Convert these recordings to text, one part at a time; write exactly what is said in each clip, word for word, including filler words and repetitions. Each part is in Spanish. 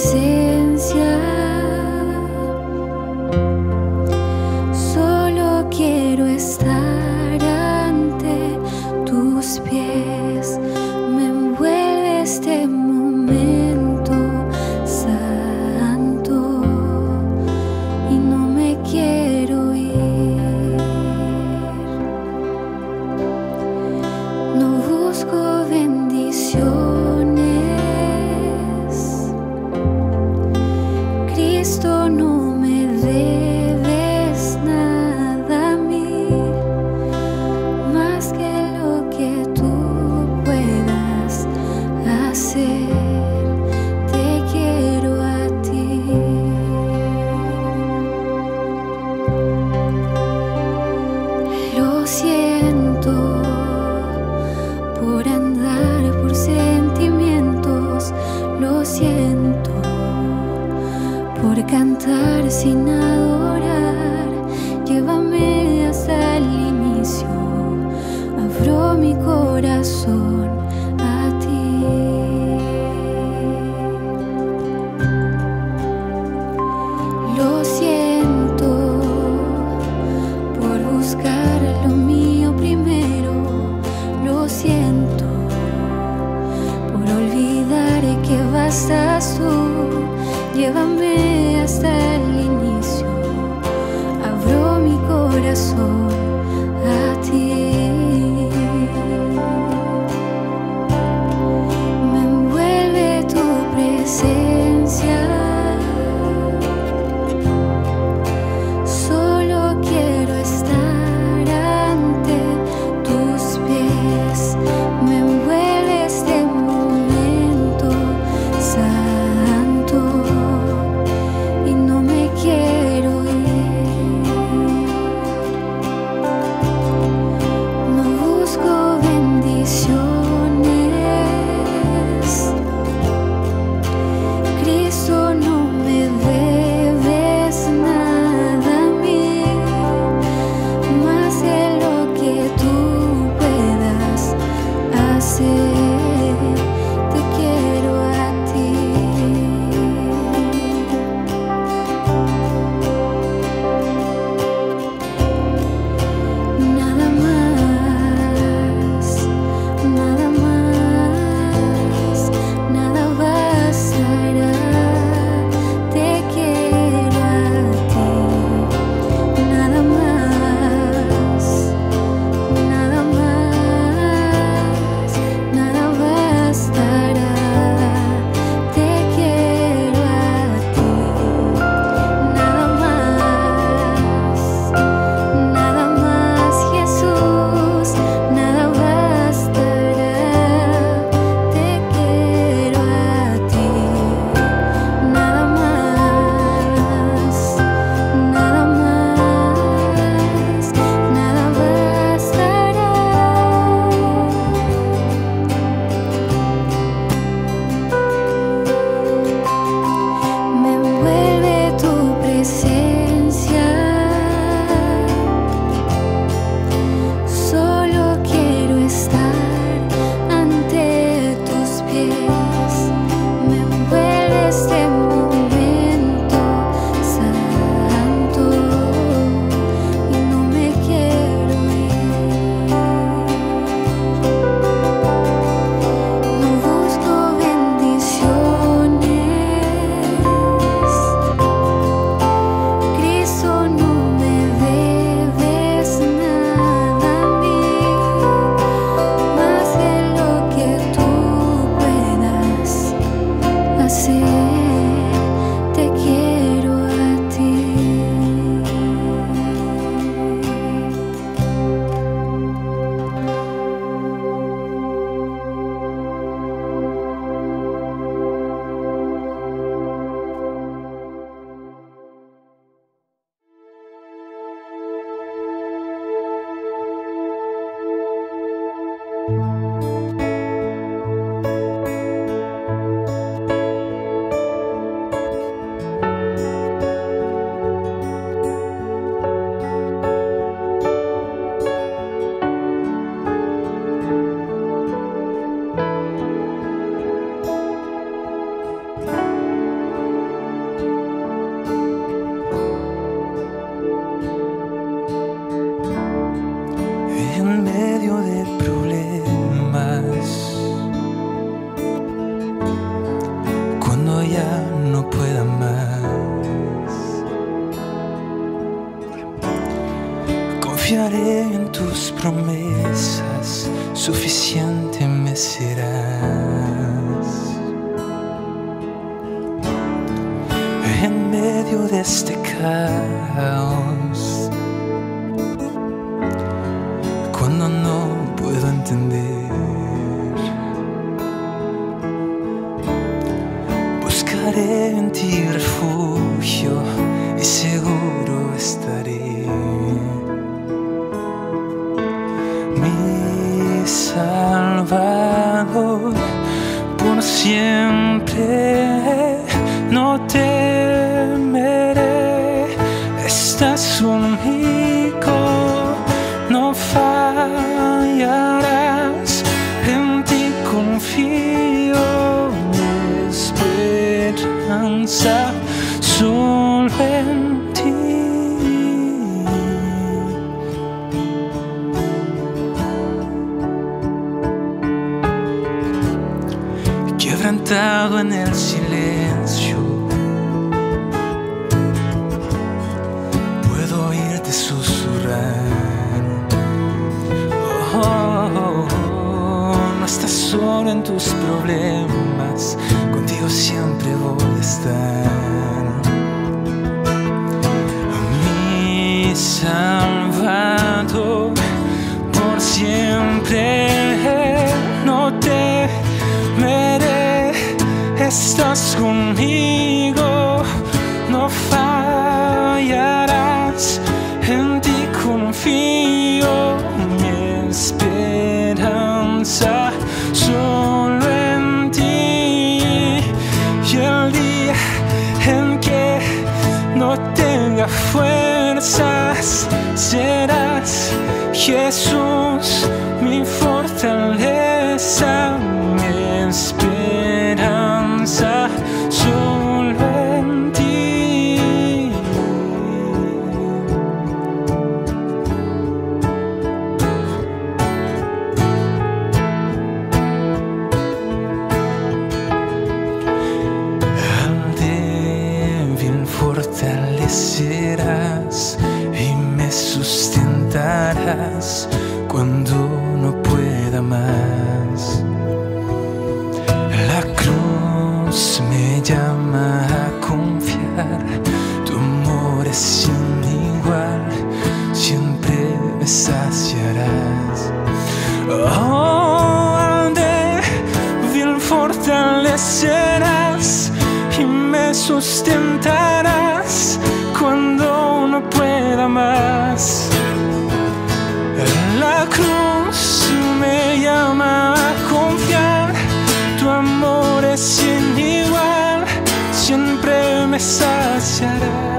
presencia. Solo quiero estar ante tus pies. Me envuelve este momento santo y no me quiero ir. No busco bendiciones. Cristo, no me debes nada a mí, más que lo que tú puedas hacer. Te quiero a ti. Lo siento por andar por sentimientos, lo siento por cantar sin adorar. Llévame hasta el inicio, abro mi corazón a ti. Lo siento por buscar lo mío primero, lo siento por olvidar que bastas tú. Llévame hasta el inicio, abro mi corazón a ti. Me envuelve tu presencia. Solo quiero estar ante tus pies. Me envuelve este momento santo ya no pueda más. Confiaré en tus promesas, suficiente me serás. En medio de este caos, cuando no puedo entender, buscaré en ti refugio y seguro estaré. Mi Salvador, por siempre no temeré. Estás conmigo, no fallarás. En ti confío, mi esperanza solo en ti. Quebrantado en el silencio, puedo oírte susurrar. Oh, oh, oh, no estás solo en tus problemas, contigo siempre voy a estar. Mi Salvador, por siempre no te temeré. Estás conmigo, no fallarás. En ti confío, mi esperanza solo en ti. Y el día en que no tenga fuerzas, serás Jesús, mi fortaleza, mi esperanza solo en ti. Al débil fortalecerás y me sustentarás cuando no pueda más. La cruz me llama a confiar, tu amor es sin igual, siempre me saciarás. Oh, al débil fortalecerás y me sustentarás cuando no pueda más. La cruz me llama a confiar, tu amor es sin igual, siempre me saciará.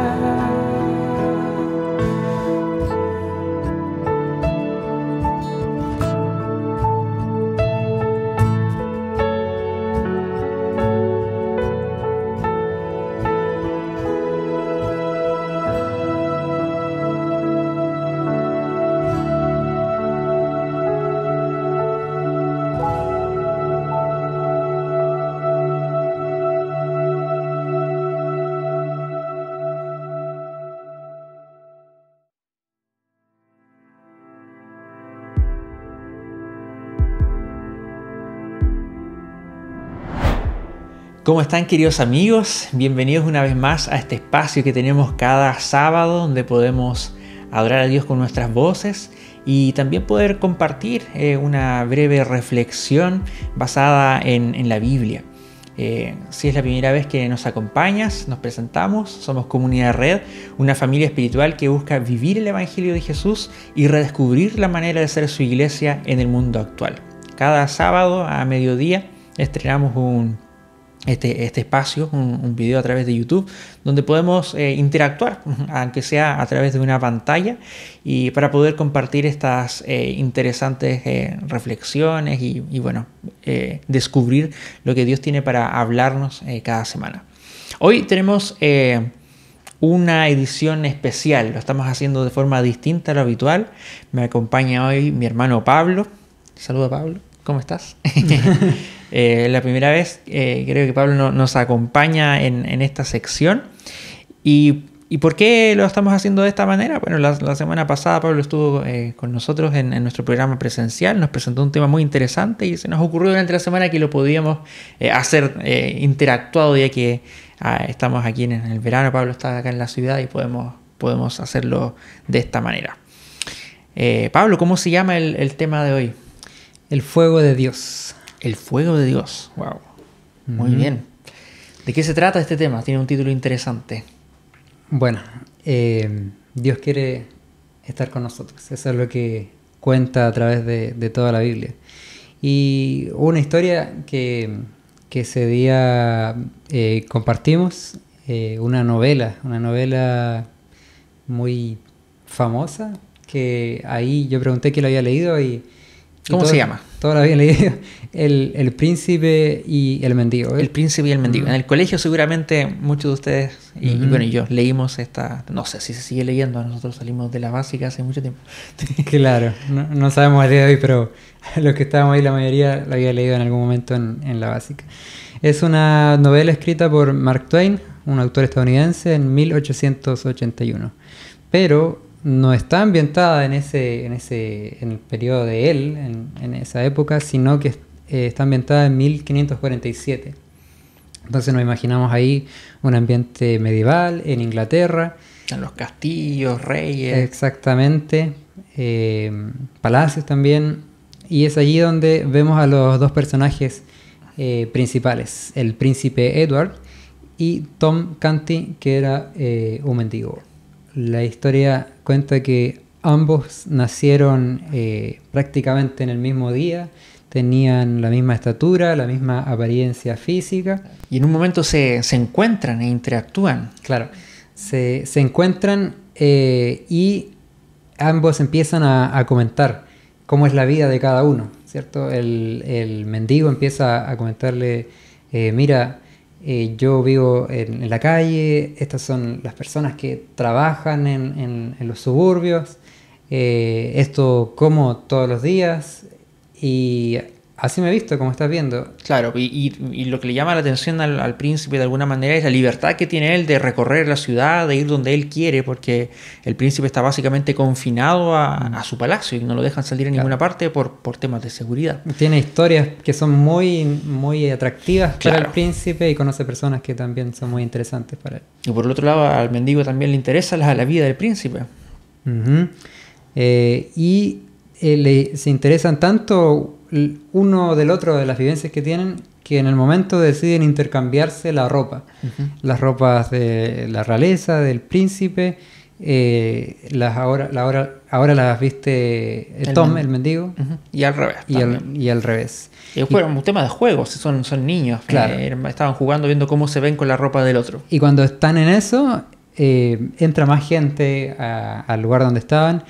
¿Cómo están, queridos amigos? Bienvenidos una vez más a este espacio que tenemos cada sábado, donde podemos adorar a Dios con nuestras voces y también poder compartir eh, una breve reflexión basada en, en la Biblia. Eh, si es la primera vez que nos acompañas, nos presentamos. Somos Comunidad Red, una familia espiritual que busca vivir el Evangelio de Jesús y redescubrir la manera de ser su iglesia en el mundo actual. Cada sábado a mediodía estrenamos un Este, este espacio, un, un video a través de YouTube, donde podemos eh, interactuar, aunque sea a través de una pantalla, y para poder compartir estas eh, interesantes eh, reflexiones y, y bueno, eh, descubrir lo que Dios tiene para hablarnos eh, cada semana. Hoy tenemos eh, una edición especial, lo estamos haciendo de forma distinta a lo habitual. Me acompaña hoy mi hermano Pablo. Saluda, Pablo, ¿cómo estás? Eh, la primera vez eh, creo que Pablo no, nos acompaña en, en esta sección. Y, ¿Y por qué lo estamos haciendo de esta manera? Bueno, la, la semana pasada Pablo estuvo eh, con nosotros en, en nuestro programa presencial, nos presentó un tema muy interesante y se nos ocurrió durante la semana que lo podíamos eh, hacer eh, interactuado, ya que ah, estamos aquí en el verano, Pablo está acá en la ciudad y podemos, podemos hacerlo de esta manera. Eh, Pablo, ¿cómo se llama el, el tema de hoy? El fuego de Dios. El fuego de Dios, wow. Muy Mm. bien. ¿De qué se trata este tema? Tiene un título interesante. Bueno, eh, Dios quiere estar con nosotros. Eso es lo que cuenta a través de, de toda la Biblia. Y una historia que, que ese día eh, compartimos, eh, una novela, una novela muy famosa, que ahí yo pregunté quién lo había leído y... y ¿Cómo todo- se llama? Todos lo habían leído. El, el príncipe y el mendigo. El príncipe y el mendigo. Mm. En el colegio seguramente muchos de ustedes, y, y Ujú. bueno, y yo, leímos esta, no sé si se sigue leyendo, nosotros salimos de la básica hace mucho tiempo. Claro, no, no sabemos a día de hoy, pero los que estábamos ahí, la mayoría lo había leído en algún momento en, en la básica. Es una novela escrita por Mark Twain, un autor estadounidense, en mil ochocientos ochenta y uno. Pero no está ambientada en ese, en ese, en el periodo de él, en, en esa época, sino que eh, está ambientada en mil quinientos cuarenta y siete. Entonces nos imaginamos ahí un ambiente medieval en Inglaterra. En los castillos, reyes. Exactamente, eh, palacios también, y es allí donde vemos a los dos personajes eh, principales, el príncipe Edward y Tom Canty, que era eh, un mendigo. La historia cuenta que ambos nacieron eh, prácticamente en el mismo día, tenían la misma estatura, la misma apariencia física. Y en un momento se, se encuentran e interactúan. Claro, se, se encuentran eh, y ambos empiezan a, a comentar cómo es la vida de cada uno, ¿cierto? El, el mendigo empieza a comentarle, eh, mira, eh, yo vivo en, en la calle, estas son las personas que trabajan en, en, en los suburbios, eh, esto como todos los días y... Así me he visto, como estás viendo. Claro, y, y, y lo que le llama la atención al, al príncipe de alguna manera es la libertad que tiene él de recorrer la ciudad, de ir donde él quiere, porque el príncipe está básicamente confinado a, a su palacio y no lo dejan salir a ninguna Claro. parte por, por temas de seguridad. Tiene historias que son muy, muy atractivas para Claro. el príncipe y conoce personas que también son muy interesantes para él. Y por el otro lado, al mendigo también le interesa la, la vida del príncipe. Ujú. Eh, y eh, le, se interesan tanto l- uno del otro de las vivencias que tienen que en el momento deciden intercambiarse la ropa. Ujú. Las ropas de la realeza, del príncipe, eh, las ahora, la ahora, ahora las viste eh, El Tom, men- el mendigo, Ujú. Y al revés. y también. al, y al revés. Y fue un tema de juegos, son, son niños. Claro. eh, estaban jugando viendo cómo se ven con la ropa del otro. Y cuando están en eso, eh, entra más gente a- al lugar donde estaban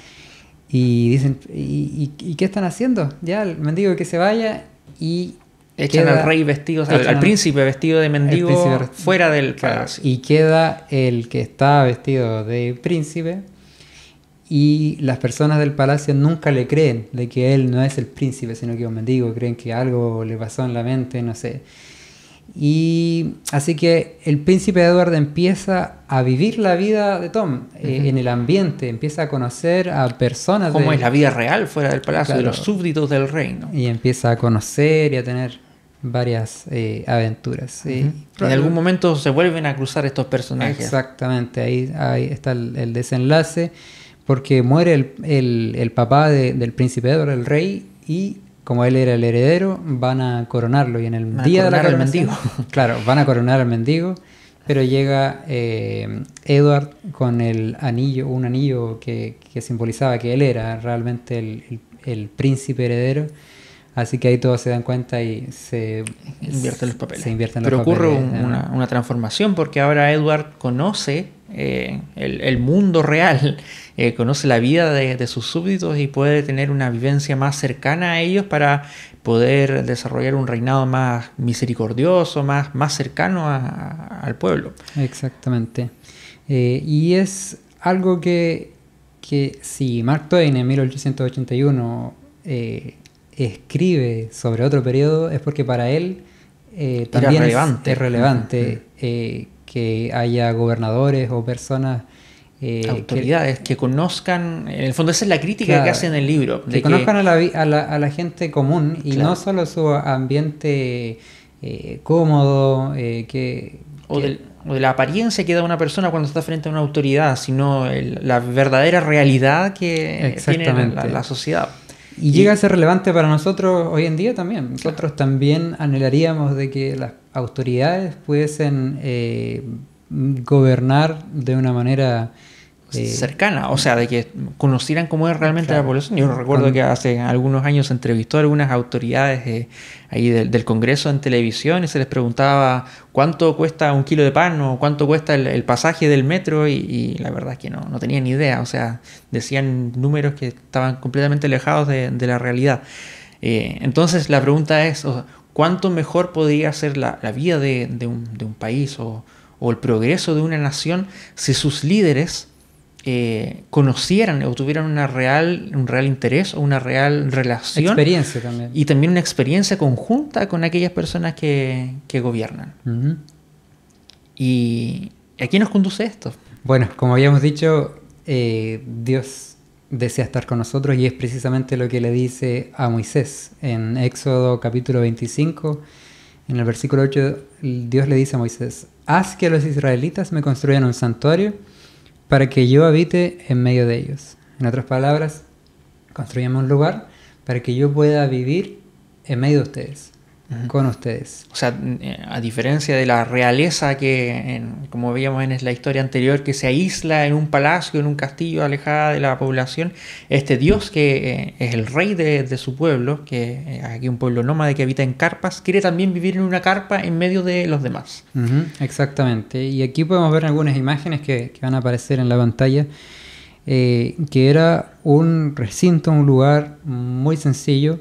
y dicen, ¿y, y, y qué están haciendo? Ya, el mendigo que se vaya y... Echan queda- al rey vestido, al, echan al al- príncipe vestido de mendigo el príncipe- fuera del Claro, palacio. y queda el que está vestido de príncipe y las personas del palacio nunca le creen de que él no es el príncipe, sino que es un mendigo, creen que algo le pasó en la mente, no sé. Y así que el príncipe Edward empieza a vivir la vida de Tom eh, Ujú. en el ambiente, empieza a conocer a personas Cómo de- es la vida real fuera del palacio, de Claro. los súbditos del reino. y empieza a conocer y a tener varias eh, aventuras. eh. Ujú. En algún momento se vuelven a cruzar estos personajes. Exactamente, ahí, ahí está el, el desenlace, porque muere el, el- el papá de- del príncipe Edward, el rey, y como él era el heredero, van a coronarlo. Y en el Van a día de la coronar al coronación, claro, van a coronar al mendigo, pero llega eh, Edward con el anillo, un anillo que, que simbolizaba que él era realmente el, el- el príncipe heredero. Así que ahí todos se dan cuenta y se Invierten los papeles. Se invierten Pero los ocurre papeles, un- ¿no? una, una transformación porque ahora Edward conoce eh, el, el mundo real, eh, conoce la vida de, de sus súbditos y puede tener una vivencia más cercana a ellos para poder desarrollar un reinado más misericordioso, más, más cercano a- a- al pueblo. Exactamente. Eh, y es algo que, que si Mark Twain en mil ochocientos ochenta y uno eh, escribe sobre otro periodo es porque para él eh, también Era relevante. es, es relevante Uh-huh. eh, que haya gobernadores o personas eh, autoridades que, que conozcan, en el fondo esa es la crítica claro, que hace en el libro. Que, de que conozcan a la, a, la, a la gente común y claro. no solo su ambiente eh, cómodo, eh, que... O, que de, o de la apariencia que da una persona cuando está frente a una autoridad, sino el, la verdadera realidad que tiene la, la sociedad. Y, y llega a ser relevante para nosotros hoy en día también. Nosotros claro. también anhelaríamos de que las autoridades pudiesen eh, gobernar de una manera eh, cercana, o sea, de que conocieran cómo es realmente claro. la población. Yo recuerdo Con... que hace algunos años se entrevistó a algunas autoridades eh, ahí del, del Congreso en televisión y se les preguntaba cuánto cuesta un kilo de pan o cuánto cuesta el, el pasaje del metro y, y la verdad es que no, no tenían ni idea, o sea, decían números que estaban completamente alejados de, de la realidad. Eh, entonces la pregunta es, o sea, ¿cuánto mejor podría ser la, la vida de, de, un, de un país o, o el progreso de una nación si sus líderes eh, conocieran o tuvieran una real, un real interés o una real relación? Experiencia también. Y también una experiencia conjunta con aquellas personas que, que gobiernan. Uh-huh. ¿Y a quién nos conduce esto? Bueno, como habíamos dicho, eh, Dios desea estar con nosotros y es precisamente lo que le dice a Moisés en Éxodo capítulo veinticinco, en el versículo ocho, Dios le dice a Moisés: haz que los israelitas me construyan un santuario para que yo habite en medio de ellos. En otras palabras, construyame un lugar para que yo pueda vivir en medio de ustedes, uh-huh. con ustedes. O sea, a diferencia de la realeza que, en, como veíamos en la historia anterior, que se aísla en un palacio, en un castillo alejada de la población, este Dios que eh, es el rey de, de su pueblo, que eh, aquí un pueblo nómade que habita en carpas, quiere también vivir en una carpa en medio de los demás. Uh-huh, exactamente. Y aquí podemos ver algunas imágenes que, que van a aparecer en la pantalla, eh, que era un recinto, un lugar muy sencillo,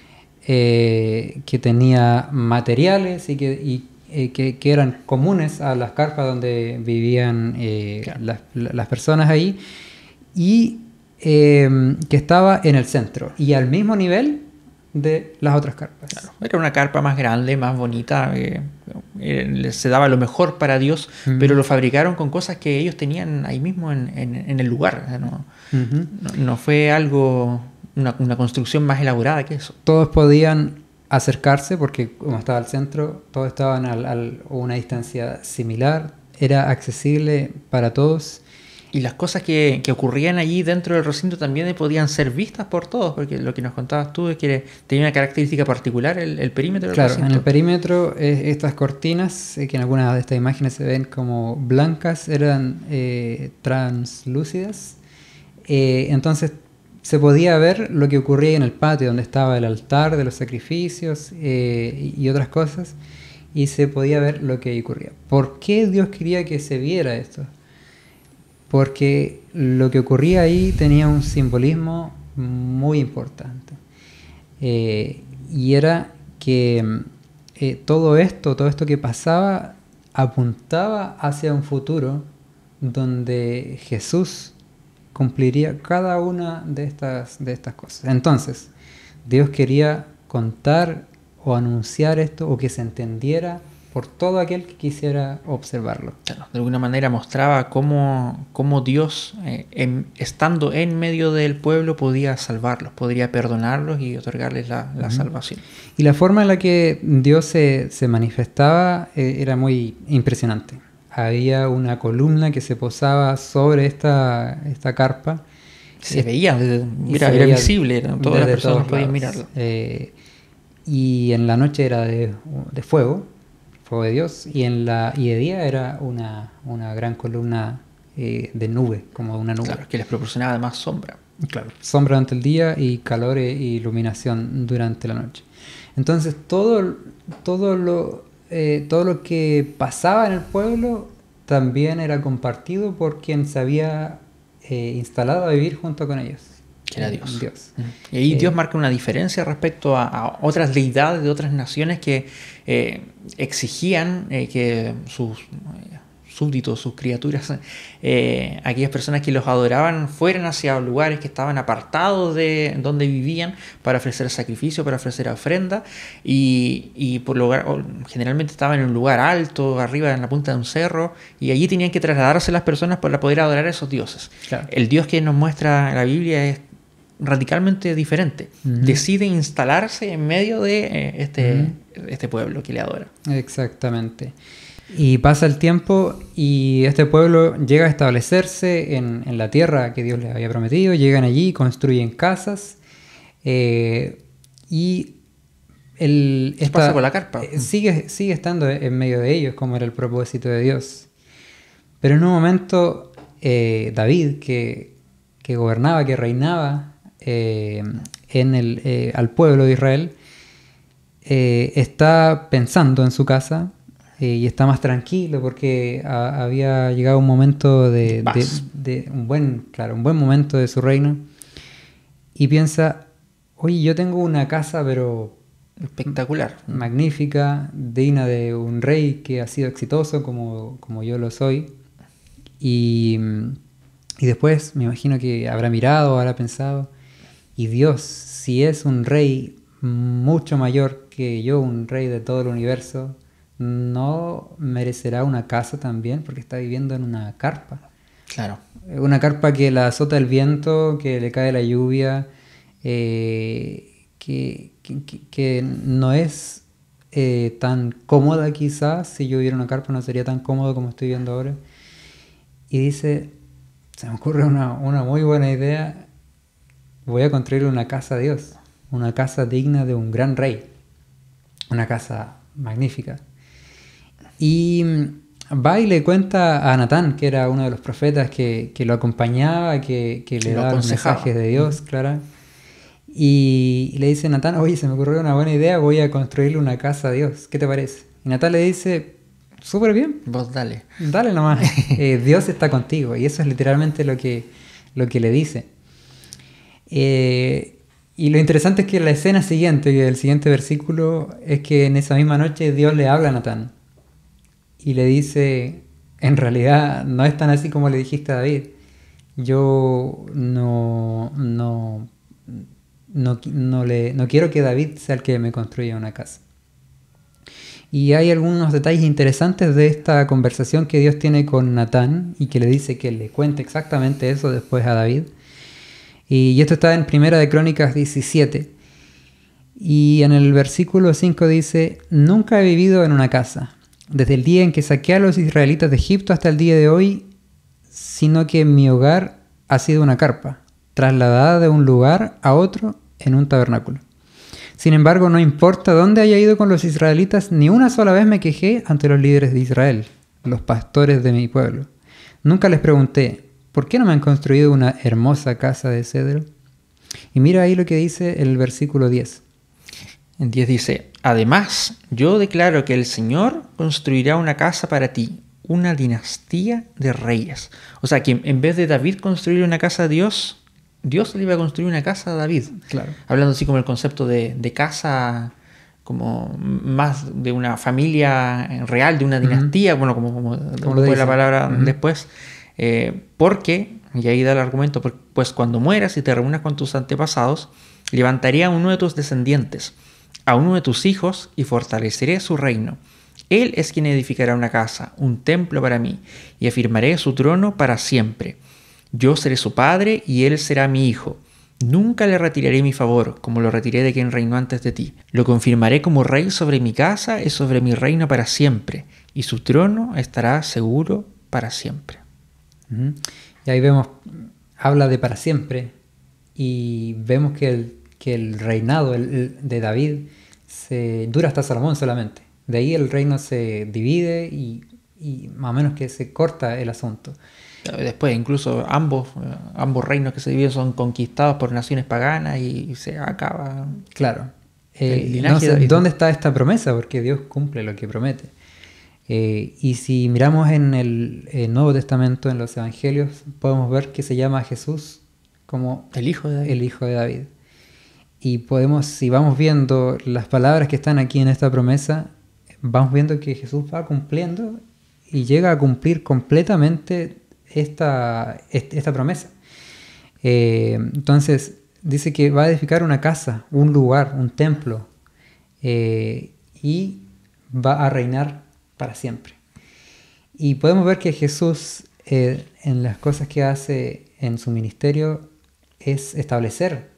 Eh, que tenía materiales y, que, y eh, que, que eran comunes a las carpas donde vivían eh, claro. las, las personas ahí, y eh, que estaba en el centro y al mismo nivel de las otras carpas. Claro. Era una carpa más grande, más bonita, eh, eh, se daba lo mejor para Dios, uh-huh. pero lo fabricaron con cosas que ellos tenían ahí mismo en, en, en el lugar. ¿No? Uh-huh. no, no fue algo... Una, una construcción más elaborada que eso. Todos podían acercarse porque como estaba al centro, todos estaban a una distancia similar, era accesible para todos. Y las cosas que, que ocurrían allí dentro del recinto también podían ser vistas por todos, porque lo que nos contabas tú es que tenía una característica particular el, el perímetro del claro, recinto. En el perímetro eh, estas cortinas, eh, que en algunas de estas imágenes se ven como blancas, eran eh, translúcidas, eh, entonces se podía ver lo que ocurría en el patio, donde estaba el altar de los sacrificios eh, y otras cosas, y se podía ver lo que ocurría. ¿Por qué Dios quería que se viera esto? Porque lo que ocurría ahí tenía un simbolismo muy importante. Eh, y era que eh, todo esto, todo esto que pasaba, apuntaba hacia un futuro donde Jesús cumpliría cada una de estas, de estas cosas. Entonces, Dios quería contar o anunciar esto o que se entendiera por todo aquel que quisiera observarlo. Claro, de alguna manera mostraba cómo, cómo Dios, eh, en, estando en medio del pueblo, podía salvarlos, podría perdonarlos y otorgarles la, la uh-huh. salvación. Y la forma en la que Dios se, se manifestaba eh, era muy impresionante. Había una columna que se posaba sobre esta, esta carpa. Se veía, mira, era visible, ¿no? Todas las personas podían mirarlo. Eh, y en la noche era de, de fuego, fuego de Dios, y en la y de día era una, una gran columna eh, de nube, como una nube. Claro, que les proporcionaba además sombra. Claro, sombra durante el día y calor e iluminación durante la noche. Entonces todo, todo lo... Eh, todo lo que pasaba en el pueblo también era compartido por quien se había eh, instalado a vivir junto con ellos. Que era Dios. Dios. Y ahí eh, Dios marca una diferencia respecto a, a otras deidades de otras naciones que eh, exigían eh, que sus, eh, súbditos, sus criaturas, eh, aquellas personas que los adoraban, fueran hacia lugares que estaban apartados de donde vivían para ofrecer sacrificio, para ofrecer ofrenda, y, y por lugar, generalmente estaban en un lugar alto, arriba en la punta de un cerro, y allí tenían que trasladarse las personas para poder adorar a esos dioses. Claro. El Dios que nos muestra la Biblia es radicalmente diferente. Uh-huh. Decide instalarse en medio de eh, este, uh-huh. este pueblo que le adora. Exactamente. Y pasa el tiempo y este pueblo llega a establecerse en, en la tierra que Dios les había prometido. Llegan allí, construyen casas eh, y el, ¿Qué esta, pasa con la carpa? Eh, sigue, sigue estando en medio de ellos, como era el propósito de Dios. Pero en un momento eh, David, que, que gobernaba, que reinaba eh, en el, eh, al pueblo de Israel, eh, está pensando en su casa eh, y está más tranquilo porque a, había llegado un momento de, de, de un buen, claro, un buen momento de su reino, y piensa: oye, yo tengo una casa pero espectacular, magnífica, digna de un rey que ha sido exitoso como, como yo lo soy. Y, y después me imagino que habrá mirado, habrá pensado: y Dios, si es un rey mucho mayor que yo, un rey de todo el universo, ¿no merecerá una casa también? Porque está viviendo en una carpa. Claro. Una carpa que la azota el viento, que le cae la lluvia, eh, que, que, que, que no es eh, tan cómoda quizás. Si yo viviera una carpa no sería tan cómodo como estoy viendo ahora. Y dice: se me ocurre una, una muy buena idea, voy a construir una casa a Dios, una casa digna de un gran rey, una casa magnífica. Y va y le cuenta a Natán, que era uno de los profetas que, que lo acompañaba, que, que le daba los mensajes de Dios, claro. Y, y le dice a Natán: oye, se me ocurrió una buena idea, voy a construirle una casa a Dios, ¿qué te parece? Y Natán le dice: súper bien. Vos dale. Dale nomás. eh, Dios está contigo. Y eso es literalmente lo que, lo que le dice. Eh, y lo interesante es que la escena siguiente, el siguiente versículo, es que en esa misma noche Dios le habla a Natán. Y le dice: en realidad no es tan así como le dijiste a David. Yo no, no, no, no, le, no quiero que David sea el que me construya una casa. Y hay algunos detalles interesantes de esta conversación que Dios tiene con Natán y que le dice que le cuente exactamente eso después a David. Y esto está en Primera de Crónicas diecisiete. Y en el versículo cinco dice: nunca he vivido en una casa, desde el día en que saqué a los israelitas de Egipto hasta el día de hoy, sino que mi hogar ha sido una carpa, trasladada de un lugar a otro en un tabernáculo. Sin embargo, no importa dónde haya ido con los israelitas, ni una sola vez me quejé ante los líderes de Israel, los pastores de mi pueblo. Nunca les pregunté: ¿por qué no me han construido una hermosa casa de cedro? Y mira ahí lo que dice el versículo diez. En diez dice: además, yo declaro que el Señor construirá una casa para ti, una dinastía de reyes. O sea, que en vez de David construir una casa a Dios, Dios le iba a construir una casa a David. Claro. Hablando así como el concepto de, de casa, como más de una familia real, de una dinastía, uh-huh. bueno, como, como, como fue la palabra uh-huh. después. Eh, porque, y ahí da el argumento, pues cuando mueras y te reúnas con tus antepasados, levantaré a uno de tus descendientes, a uno de tus hijos, y fortaleceré su reino. Él es quien edificará una casa, un templo para mí, y afirmaré su trono para siempre. Yo seré su padre y él será mi hijo. Nunca le retiraré mi favor, como lo retiré de quien reinó antes de ti. Lo confirmaré como rey sobre mi casa y sobre mi reino para siempre, y su trono estará seguro para siempre. Uh-huh. Y ahí vemos, habla de para siempre, y vemos que el, que el reinado el, el de David se dura hasta Salomón solamente. De ahí el reino se divide y, y más o menos que se corta el asunto. Después incluso ambos, ambos reinos que se dividen son conquistados por naciones paganas y se acaba. Claro. Eh, no sé, ¿dónde está esta promesa? Porque Dios cumple lo que promete. Eh, y si miramos en el, el Nuevo Testamento, en los Evangelios, podemos ver que se llama a Jesús como el Hijo de David. El Hijo de David. Y podemos, si vamos viendo las palabras que están aquí en esta promesa, vamos viendo que Jesús va cumpliendo y llega a cumplir completamente esta, esta promesa. Eh, entonces dice que va a edificar una casa, un lugar, un templo, eh, y va a reinar para siempre. Y podemos ver que Jesús, eh, en las cosas que hace en su ministerio, es establecer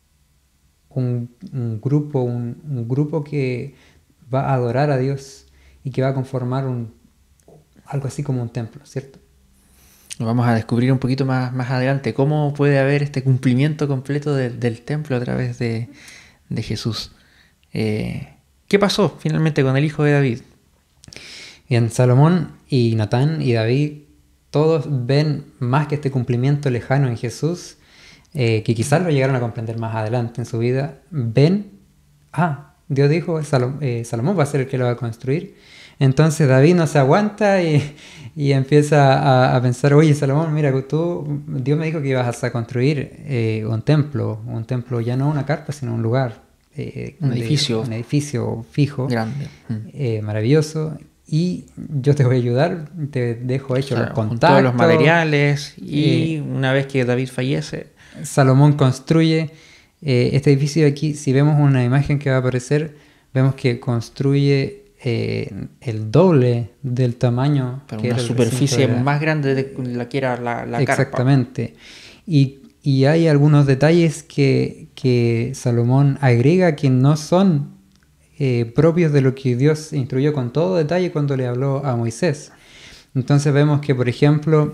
un, un grupo, un, un grupo que va a adorar a Dios y que va a conformar un, algo así como un templo, ¿cierto? Lo vamos a descubrir un poquito más, más adelante, cómo puede haber este cumplimiento completo de, del templo a través de, de Jesús. Eh, ¿Qué pasó finalmente con el hijo de David? Bien, Salomón y Natán y David, todos ven más que este cumplimiento lejano en Jesús, eh, que quizás lo llegaron a comprender más adelante en su vida, ven, ah, Dios dijo, Salom, eh, Salomón va a ser el que lo va a construir. Entonces David no se aguanta y, y empieza a, a pensar, oye Salomón, mira, tú, Dios me dijo que ibas a construir eh, un templo, un templo ya no una carpa, sino un lugar. Eh, un de, edificio. Un edificio fijo. Grande. Eh, maravilloso. Y yo te voy a ayudar, te dejo hecho, o sea, los contactos. Con todos los materiales y eh, una vez que David fallece, Salomón construye eh, este edificio de aquí. Si vemos una imagen que va a aparecer, vemos que construye eh, el doble del tamaño. Pero que una era superficie la... más grande de la que era la, la Exactamente. Carpa. Y, y hay algunos detalles que, que Salomón agrega que no son Eh, propios de lo que Dios instruyó con todo detalle cuando le habló a Moisés. Entonces vemos que, por ejemplo,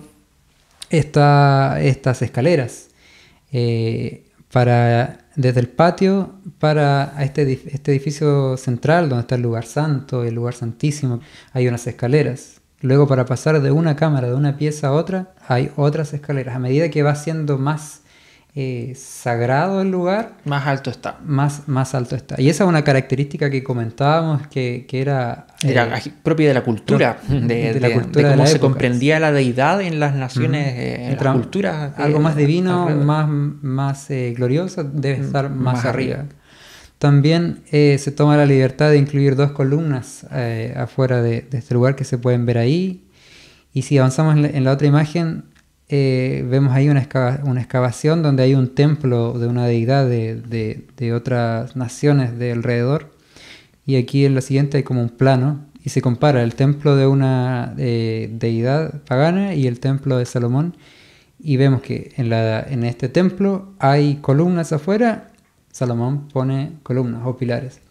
esta, estas escaleras eh, para, desde el patio para este, este edificio central donde está el lugar santo, el lugar santísimo, hay unas escaleras. Luego, para pasar de una cámara, de una pieza a otra, hay otras escaleras. A medida que va siendo más Eh, sagrado el lugar, más alto está. Más, más alto está. Y esa es una característica que comentábamos que, que era... Era eh, propia de la cultura, pro, de, de, de, la cultura de cómo de se época. comprendía la deidad en las naciones, Mm-hmm. eh, en las culturas. Algo eh, más divino, alrededor. más, más eh, glorioso, debe estar más, más arriba. arriba. También eh, se toma la libertad de incluir dos columnas eh, afuera de, de este lugar que se pueden ver ahí. Y si avanzamos en la, en la otra imagen, Eh, vemos ahí una, excava una excavación donde hay un templo de una deidad de, de, de otras naciones de alrededor, y aquí en la siguiente hay como un plano y se compara el templo de una eh, deidad pagana y el templo de Salomón, y vemos que en, la, en este templo hay columnas afuera. Salomón pone columnas o pilares.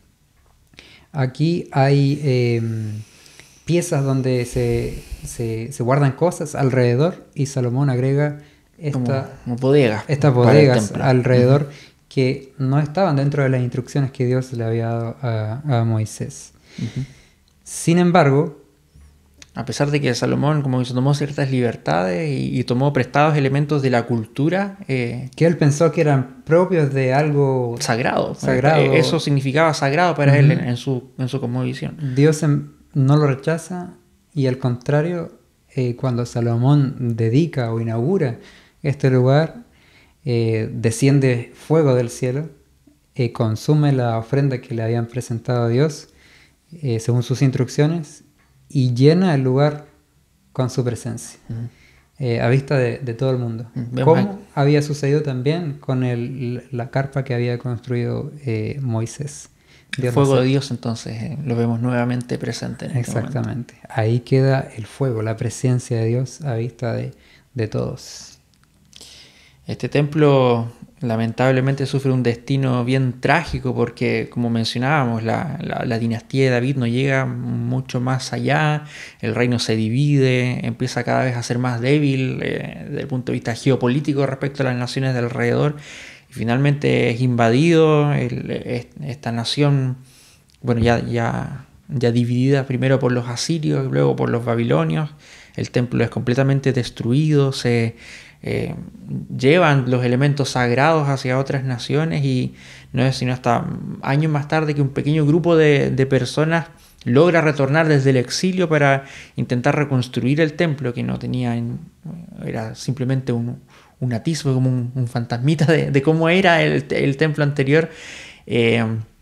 Aquí hay eh, piezas donde se, se, se guardan cosas alrededor, y Salomón agrega esta, como, como bodega, estas bodegas alrededor, uh-huh, que no estaban dentro de las instrucciones que Dios le había dado a, a Moisés. Uh-huh. Sin embargo, a pesar de que Salomón como que se tomó ciertas libertades y, y tomó prestados elementos de la cultura, eh, que él pensó que eran propios de algo sagrado, sagrado. Eh, eso significaba sagrado para uh-huh. él en, en su en su cosmovisión. Dios en, no lo rechaza, y al contrario, eh, cuando Salomón dedica o inaugura este lugar, eh, desciende fuego del cielo, eh, consume la ofrenda que le habían presentado a Dios eh, según sus instrucciones, y llena el lugar con su presencia, uh-huh. eh, a vista de, de todo el mundo. Uh-huh. Como había sucedido también con el, la carpa que había construido eh, Moisés. El fuego de Dios, entonces eh, lo vemos nuevamente presente en este Exactamente. Momento. Ahí queda el fuego, la presencia de Dios a vista de, de todos. Este templo lamentablemente sufre un destino bien trágico porque, como mencionábamos, la, la, la dinastía de David no llega mucho más allá, el reino se divide, empieza cada vez a ser más débil eh, desde el punto de vista geopolítico respecto a las naciones de alrededor. Y finalmente es invadido el, esta nación, bueno, ya, ya, ya dividida primero por los asirios y luego por los babilonios. El templo es completamente destruido, se eh, llevan los elementos sagrados hacia otras naciones, y no es sino hasta años más tarde que un pequeño grupo de, de personas logra retornar desde el exilio para intentar reconstruir el templo, que no tenía, era simplemente un... un atisbo, como un, un fantasmita de, de cómo era el, el templo anterior. Eh,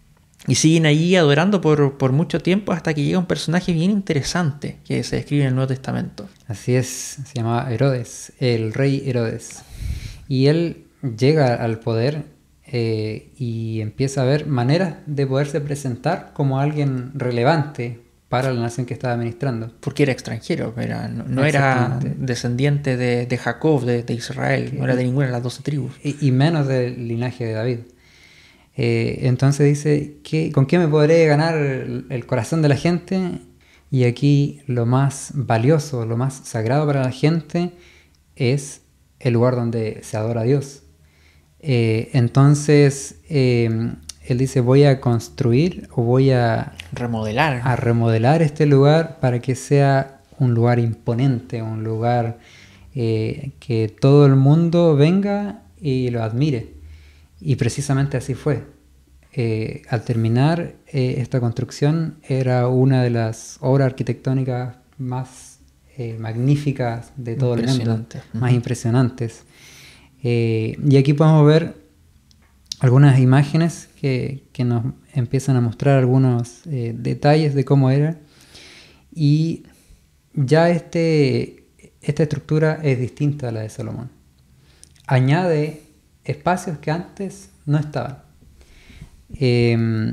Y siguen allí adorando por, por mucho tiempo hasta que llega un personaje bien interesante que se describe en el Nuevo Testamento. Así es, se llamaba Herodes, el rey Herodes. Y él llega al poder eh, y empieza a ver maneras de poderse presentar como alguien relevante para la nación que estaba administrando. Porque era extranjero, era, no, no era descendiente de, de Jacob, de, de Israel, no era de ninguna de las doce tribus. Y, y menos del linaje de David. Eh, entonces dice, ¿qué, ¿con qué me podré ganar el, el corazón de la gente? Y aquí lo más valioso, lo más sagrado para la gente es el lugar donde se adora a Dios. Eh, entonces, eh, él dice, voy a construir o voy a remodelar. a remodelar este lugar para que sea un lugar imponente, un lugar eh, que todo el mundo venga y lo admire. Y precisamente así fue. Eh, al terminar eh, esta construcción era una de las obras arquitectónicas más eh, magníficas de todo el mundo, uh-huh. más impresionantes. Eh, y aquí podemos ver algunas imágenes que, que nos empiezan a mostrar algunos eh, detalles de cómo era. Y ya este, esta estructura es distinta a la de Salomón. Añade espacios que antes no estaban. Eh,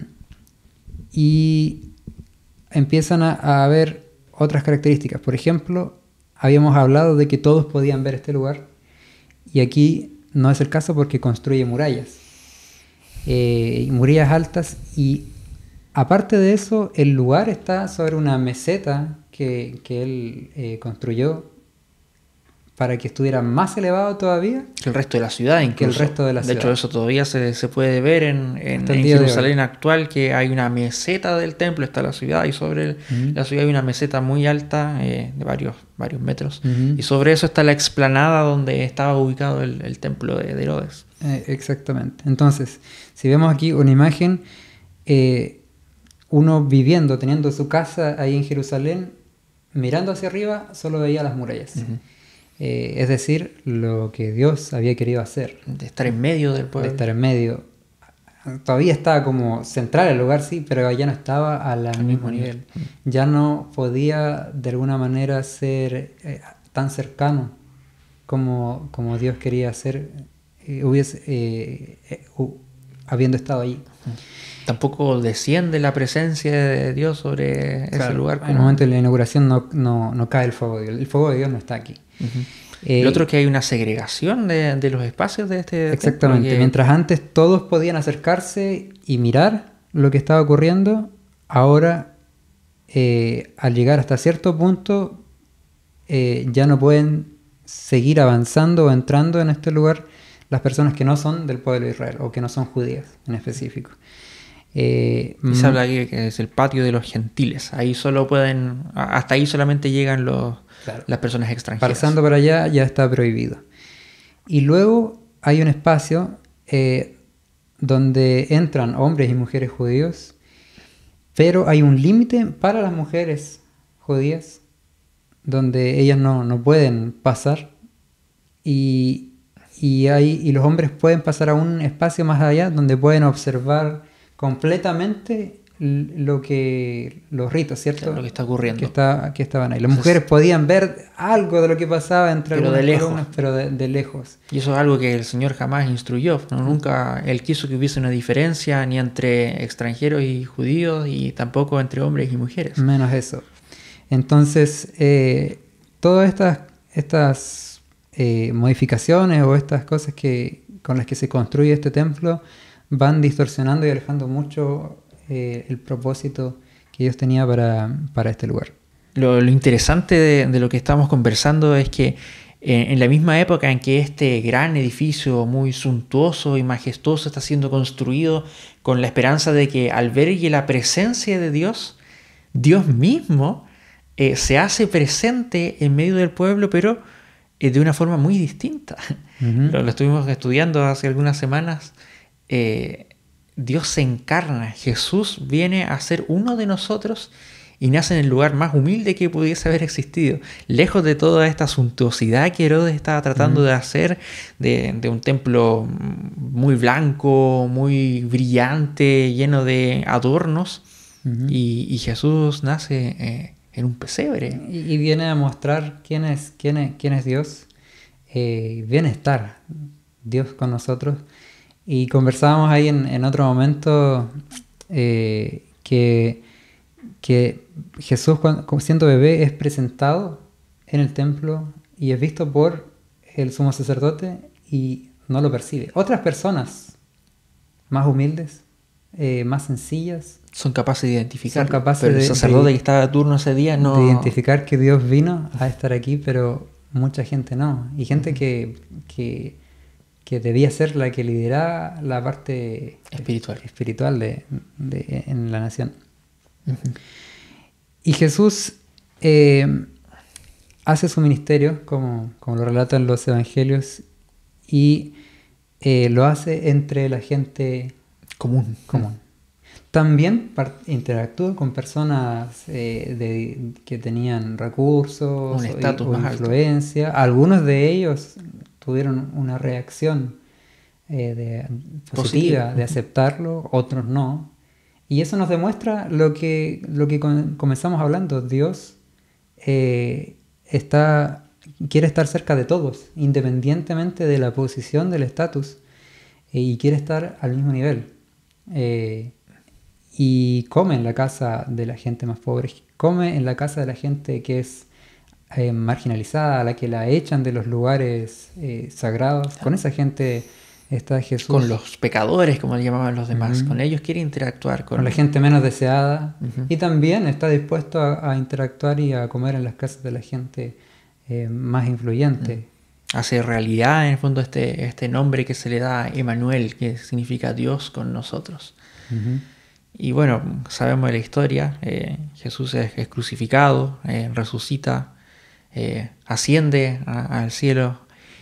y empiezan a, a haber otras características. Por ejemplo, habíamos hablado de que todos podían ver este lugar, y aquí no es el caso porque construye murallas. Eh, murallas altas, y aparte de eso, el lugar está sobre una meseta que, que él eh, construyó para que estuviera más elevado todavía que el resto de la ciudad, incluso. Que el resto de la de ciudad. hecho, eso todavía se, se puede ver en, en, en Jerusalén actual, que hay una meseta del templo, está la ciudad, y sobre el, uh-huh. la ciudad hay una meseta muy alta, eh, de varios, varios metros, uh-huh. y sobre eso está la explanada donde estaba ubicado el, el templo de, de Herodes. Eh, exactamente. Entonces, si vemos aquí una imagen, eh, uno viviendo, teniendo su casa ahí en Jerusalén, mirando hacia arriba, solo veía las murallas. Uh-huh. Eh, es decir, lo que Dios había querido hacer. De estar en medio del pueblo. De estar en medio. Todavía estaba como central el lugar, sí, pero ya no estaba al mismo, mismo nivel. nivel. Ya no podía de alguna manera ser eh, tan cercano como, como Dios quería ser, eh, hubiese, eh, eh, uh, habiendo estado allí. Tampoco desciende la presencia de Dios sobre claro, ese lugar. En el momento de la inauguración no, no, no cae el fuego de Dios. El fuego de Dios no está aquí. Uh-huh. Eh, el otro que hay una segregación de, de los espacios de este exactamente. Que... Mientras antes todos podían acercarse y mirar lo que estaba ocurriendo, ahora eh, al llegar hasta cierto punto eh, ya no pueden seguir avanzando o entrando en este lugar las personas que no son del pueblo de Israel o que no son judías en específico. Eh, y se habla aquí que es el patio de los gentiles. Ahí solo pueden, hasta ahí solamente llegan los, claro. las personas extranjeras. Pasando por allá ya está prohibido. Y luego hay un espacio eh, donde entran hombres y mujeres judíos, pero hay un límite para las mujeres judías donde ellas no, no pueden pasar, y, y, hay, y los hombres pueden pasar a un espacio más allá donde pueden observar completamente lo que los ritos, ¿cierto? Claro, lo que está ocurriendo. Que, está, que estaban ahí. Las Entonces, mujeres podían ver algo de lo que pasaba entre pero algunas de lejos. columnas, pero de, de lejos. Y eso es algo que el Señor jamás instruyó. ¿no? Nunca Él quiso que hubiese una diferencia ni entre extranjeros y judíos, y tampoco entre hombres y mujeres. Menos eso. Entonces, eh, todas estas, estas eh, modificaciones o estas cosas que, con las que se construye este templo van distorsionando y alejando mucho eh, el propósito que Dios tenía para, para este lugar. Lo, lo interesante de, de lo que estamos conversando es que en, en la misma época en que este gran edificio muy suntuoso y majestuoso está siendo construido con la esperanza de que albergue la presencia de Dios, Dios mismo eh, se hace presente en medio del pueblo, pero eh, de una forma muy distinta. Uh-huh. Lo, lo estuvimos estudiando hace algunas semanas. Eh, Dios se encarna, Jesús viene a ser uno de nosotros y nace en el lugar más humilde que pudiese haber existido, lejos de toda esta suntuosidad que Herodes estaba tratando uh-huh. de hacer, de, de un templo muy blanco, muy brillante, lleno de adornos, uh-huh. y, y Jesús nace eh, en un pesebre. Y, y viene a mostrar quién es, quién es, quién es Dios, eh, viene a estar Dios con nosotros. Y conversábamos ahí en, en otro momento eh, que, que Jesús, cuando, siendo bebé, es presentado en el templo y es visto por el sumo sacerdote y no lo percibe. Otras personas más humildes, eh, más sencillas, son capaces de identificar. Son capaces pero el de, sacerdote de, que estaba de turno ese día no... de identificar que Dios vino a estar aquí, pero mucha gente no. Y gente uh-huh. que... que que debía ser la que lideraba la parte espiritual, espiritual de, de, en la nación. Uh-huh. Y Jesús eh, hace su ministerio, como, como lo relatan los evangelios, y eh, lo hace entre la gente común. común. Uh-huh. También interactúa con personas eh, de, que tenían recursos un estatus o, o influencia. Alto. Algunos de ellos tuvieron una reacción eh, de, positiva, positiva de aceptarlo, otros no. Y eso nos demuestra lo que, lo que comenzamos hablando. Dios eh, está, quiere estar cerca de todos, independientemente de la posición, del estatus, eh, y quiere estar al mismo nivel. Eh, y come en la casa de la gente más pobre, come en la casa de la gente que es Eh, marginalizada, a la que la echan de los lugares eh, sagrados. Con esa gente está Jesús. Con los pecadores, como le llamaban los demás. Uh-huh. Con ellos quiere interactuar. Con, con la gente menos deseada. Uh-huh. Y también está dispuesto a, a interactuar y a comer en las casas de la gente eh, más influyente. Uh-huh. Hace realidad, en el fondo, este, este nombre que se le da a Emmanuel, que significa Dios con nosotros. Uh-huh. Y bueno, sabemos de la historia. Eh, Jesús es, es crucificado, eh, resucita, Eh, asciende a, al cielo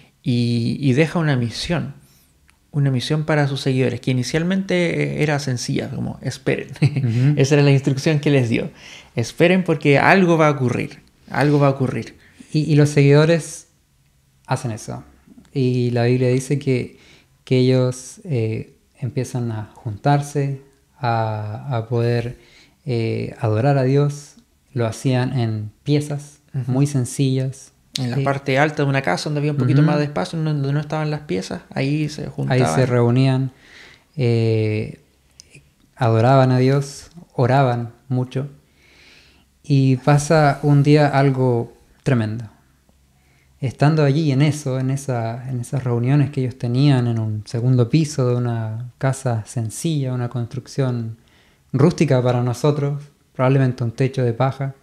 y, y deja una misión, una misión para sus seguidores, que inicialmente era sencilla, como esperen. Uh-huh. Esa era la instrucción que les dio. Esperen porque algo va a ocurrir, algo va a ocurrir. Y, y los seguidores hacen eso. Y la Biblia dice que, que ellos eh, empiezan a juntarse, a, a poder eh, adorar a Dios. Lo hacían en piezas uh-huh. muy sencillas. En la sí. parte alta de una casa donde había un poquito uh-huh. más de espacio, donde no estaban las piezas, ahí se juntaban. Ahí se reunían, eh, adoraban a Dios, oraban mucho. Y pasa un día algo tremendo. Estando allí en eso, en, esa, en esas reuniones que ellos tenían en un segundo piso de una casa sencilla, una construcción rústica para nosotros, probablemente un techo de paja,